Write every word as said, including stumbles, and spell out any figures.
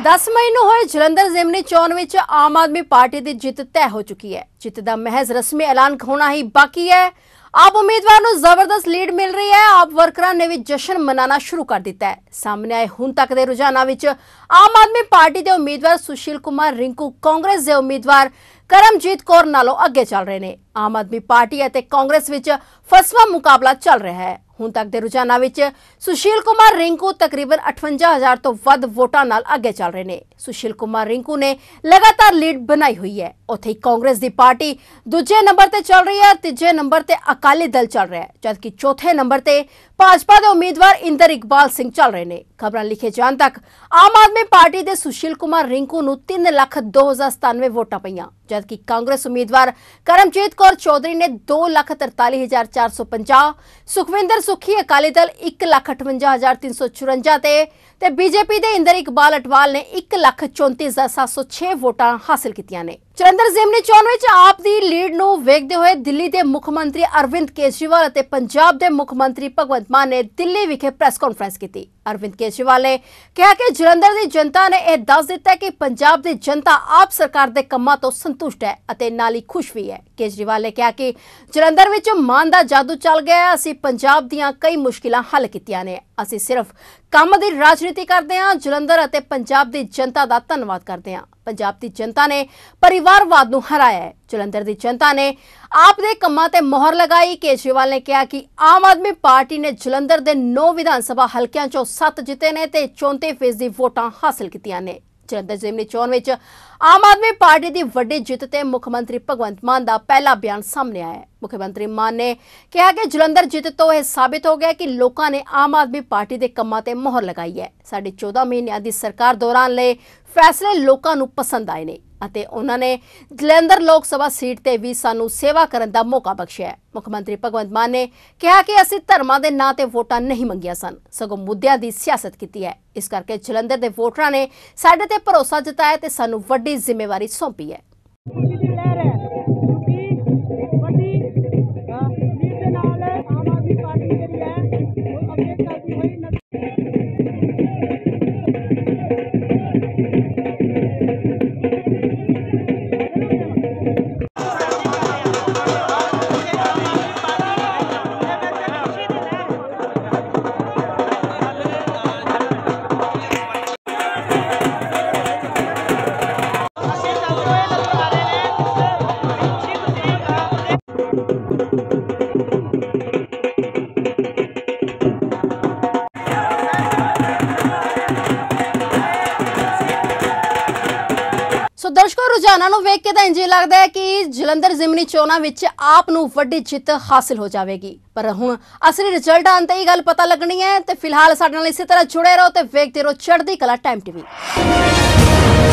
दस मई ਨੂੰ ਹੋਏ ਜਲੰਧਰ ਜ਼ਿਮਨੀ ਚੋਣ ਵਿੱਚ ਆਮ ਆਦਮੀ ਪਾਰਟੀ ਦੀ ਜਿੱਤ ਤੈਅ ਹੋ ਚੁੱਕੀ ਹੈ। ਜਿੱਤ ਦਾ ਮਹਿਜ਼ ਰਸਮੀ ਐਲਾਨ ਹੋਣਾ ਹੀ ਬਾਕੀ ਹੈ। आप उम्मीदवार ਨੂੰ ਜ਼ਬਰਦਸਤ ਲੀਡ मिल रही है। आप ਵਰਕਰਾਂ ਨੇ ਵੀ ਜਸ਼ਨ ਮਨਾਉਣਾ शुरू कर दिता है। सामने आए ਹੁਣ तक ਦੇ ਰੁਝਾਨਾਂ ਵਿੱਚ ਆਮ ਆਦਮੀ ਪਾਰਟੀ ਦੇ ਉਮੀਦਵਾਰ ਸੁਸ਼ੀਲ ਕੁਮਾਰ ਰਿੰਕੂ ਕਾਂਗਰਸ ਦੇ ਉਮੀਦਵਾਰ ਕਰਮਜੀਤ ਕੌਰ ਨਾਲੋਂ ਅੱਗੇ ਚੱਲ ਰਹੇ ਨੇ। ਆਮ ਆਦਮੀ ਪਾਰਟੀ ਅਤੇ ਕਾਂਗਰਸ ਵਿੱਚ ਫਸਵਾ ਮੁਕਾਬਲਾ ਚੱਲ ਰਿਹਾ ਹੈ। ਹੁਣ तक ਦੇ ਰੁਝਾਨਾਂ ਵਿੱਚ ਸੁਸ਼ੀਲ ਕੁਮਾਰ ਰਿੰਕੂ ਤਕਰੀਬਨ ਅਠਵੰਜਾ ਹਜ਼ਾਰ ਤੋਂ ਵੱਧ ਵੋਟਾਂ ਨਾਲ ਅੱਗੇ ਚੱਲ ਰਹੇ ਨੇ। ਸੁਸ਼ੀਲ ਕੁਮਾਰ ਰਿੰਕੂ ਨੇ ਲਗਾਤਾਰ ਲੀਡ ਬਣਾਈ ਹੋਈ ਹੈ। ਉੱਥੇ ਕਾਂਗਰਸ ਦੀ ਪਾਰਟੀ ਦੂਜੇ ਨੰਬਰ ਤੇ ਚੱਲ ਰਹੀ ਹੈ। ਤੀਜੇ ਨੰਬਰ ਤੇ ਅਕਾਲੀ ਦਲ ਚੱਲ ਰਿਹਾ ਹੈ, ਜਦਕਿ ਚੌਥੇ ਨੰਬਰ ਤੇ ਭਾਜਪਾ ਦੇ ਉਮੀਦਵਾਰ ਇੰਦਰ ਇਕਬਾਲ ਸਿੰਘ ਚੱਲ ਰਹੇ ਨੇ। ਖਬਰਾਂ ਲਿਖੇ ਜਾਣ ਤੱਕ ਆਮ ਆਦਮੀ ਪਾਰਟੀ ਦੇ ਸੁਸ਼ੀਲ ਕੁਮਾਰ ਰਿੰਕੂ ਨੂੰ तीन ਲੱਖ दो हज़ार सतानवे ਵੋਟਾਂ ਪਈਆਂ, जबकि कांग्रेस उम्मीदवार करमजीत कौर चौधरी ने दो लख तरताली हजार चार सौ पंजाह, सुखविंदर सुखी अकाली दल एक लख अठवंजा हजार तीन सौ चुरंजा ते बीजेपी के इंदर इकबाल अटवाल ने एक लख चौंती हजार सात सौ छे वोटां हासिल कीतियां ने। जलंधर ਜ਼ਿਮਨੀ ਚੋਣ ਵਿੱਚ आप दी लीड ਨੂੰ ਵੇਖਦੇ ਹੋਏ दिल्ली के मुख मंत्री अरविंद केजरीवाल ਅਤੇ पंजाब के मुख मंत्री भगवंत मान ने दिल्ली विखे प्रेस कॉन्फ्रेंस की। अरविंद केजरीवाल ने कहा कि जलंधर की जनता ने यह दस दिता कि पंजाब की जनता आप सरकार के कामों तो संतुष्ट है ਅਤੇ ਨਾਲ ही खुश भी है। केजरीवाल ने कहा कि जलंधर विच मान का जादू चल गया है। ਅਸੀਂ पंजाब दीयां कई मुश्किलां हल कीतियां ने। ਅਸੀਂ सिर्फ काम की राजनीति करते हैं। जलंधर ਅਤੇ पंजाब की जनता का धन्यवाद करते हैं। पंजाब की जनता ने परिवारवाद ਨੂੰ हराया है। जलंधर की जनता ने आप दे कम्मां ते मोहर लगाई। केजरीवाल ने कहा कि आम आदमी पार्टी ने जलंधर के नौ विधानसभा हलकों चों सत्त जिते ने ते चौंती फीसदी वोटां हासिल कीतियां ने। जलंधर ਜ਼ਿਮਨੀ चोण विच आम आदमी पार्टी की वड्डी जित ते मुख्यमंत्री भगवंत मान का पहला बयान सामने आया है। मुख्यमंत्री मान ने कहा कि जलंधर जित तो यह साबित हो गया कि लोगों ने आम आदमी पार्टी के कामों ते मोहर लगाई है। साढ़े चौदह महीनों की सरकार दौरान ले फैसले लोगों को पसंद आए ने ਅਤੇ ਉਹਨਾਂ ਨੇ ਜਲੰਧਰ ਲੋਕ ਸਭਾ ਸੀਟ ਤੇ ਵੀ ਸਾਨੂੰ ਸੇਵਾ ਕਰਨ ਦਾ ਮੌਕਾ ਬਖਸ਼ਿਆ ਹੈ। ਮੁੱਖ ਮੰਤਰੀ ਭਗਵੰਤ ਮਾਨ ਨੇ ਕਿਹਾ ਕਿ ਅਸੀਂ ਧਰਮਾਂ ਦੇ ਨਾਂ ਤੇ ਵੋਟਾਂ ਨਹੀਂ ਮੰਗੀਆਂ ਸਨ, ਸਗੋਂ ਮੁੱਦਿਆਂ ਦੀ ਸਿਆਸਤ ਕੀਤੀ ਹੈ। ਇਸ ਕਰਕੇ ਜਲੰਧਰ ਦੇ ਵੋਟਰਾਂ ਨੇ ਸਾਡੇ ਤੇ ਭਰੋਸਾ ਜਤਾਇਆ ਤੇ ਸਾਨੂੰ ਵੱਡੀ ਜ਼ਿੰਮੇਵਾਰੀ ਸੌਂਪੀ ਹੈ। सो दर्शकों, रुझानों ਨੂੰ ਵੇਖ ਕੇ ਤਾਂ ਇੰਜ ਲੱਗਦਾ ਹੈ ਕਿ ਜਲੰਧਰ ਜ਼ਿਮਨੀ ਚੋਣਾਂ ਵਿੱਚ ਆਪ ਨੂੰ ਵੱਡੀ ਜਿੱਤ ਹਾਸਿਲ ਹੋ ਜਾਵੇਗੀ, ਪਰ ਹੁਣ ਅਸਲੀ ਰਿਜ਼ਲਟ ਆਉਣ ਤੇ ਹੀ ਗੱਲ ਪਤਾ ਲੱਗਣੀ ਹੈ। ਤੇ ਫਿਲਹਾਲ ਸਾਡੇ ਨਾਲ ਇਸੇ ਤਰ੍ਹਾਂ ਜੁੜੇ ਰਹੋ ਤੇ ਵੇਖਦੇ ਰਹੋ ਚੜ੍ਹਦੀ ਕਲਾ ਟਾਈਮ ਟੀਵੀ।